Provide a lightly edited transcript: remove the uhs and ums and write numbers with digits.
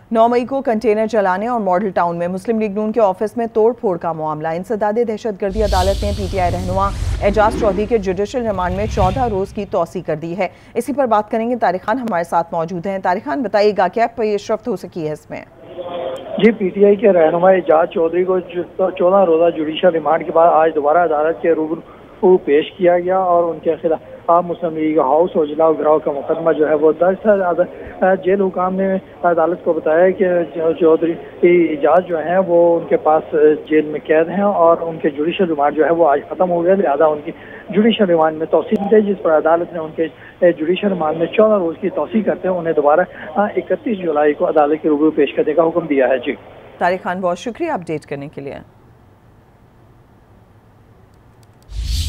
9 मई को कंटेनर चलाने और मॉडल टाउन में मुस्लिम लीग नून के ऑफिस में तोड़ फोड़ का मामला। इंसदादे दहशतगर्दी अदालत ने PTI रहनुमा एजाज चौधरी के जुडिशल रिमांड में 14 रोज की तौसी कर दी है। इसी पर बात करेंगे। तारिक खान हमारे साथ मौजूद हैं। तारिक खान, बताइएगा क्या पेशरफ्त हो सकी है इसमें? जी, PTI के रहनुमा एजाज चौधरी को 14 रोजा जुडिशल रिमांड के बाद आज दोबारा अदालत के रूबरू पेश किया गया और उनके खिलाफ मुस्लिम लीग हाउस और जलाओ गिराव का मुकदमा जो है वो दर्ज है। जेल हुकाम ने अदालत को बताया कि चौधरी एजाज जो है वो उनके पास जेल में कैद हैं और उनके जुडिशल रिमांड जो है वो आज खत्म हो गया, लिहाजा उनकी जुडिशल रिमांड में तौसीक दी, जिस पर अदालत ने उनके जुडिशल रिमांड में 14 रोज की तौसीक करते हुए उन्हें दोबारा 31 जुलाई को अदालत के रूबरू पेश करने का हुक्म दिया है। जी तारिक खान, बहुत शुक्रिया अपडेट करने के लिए।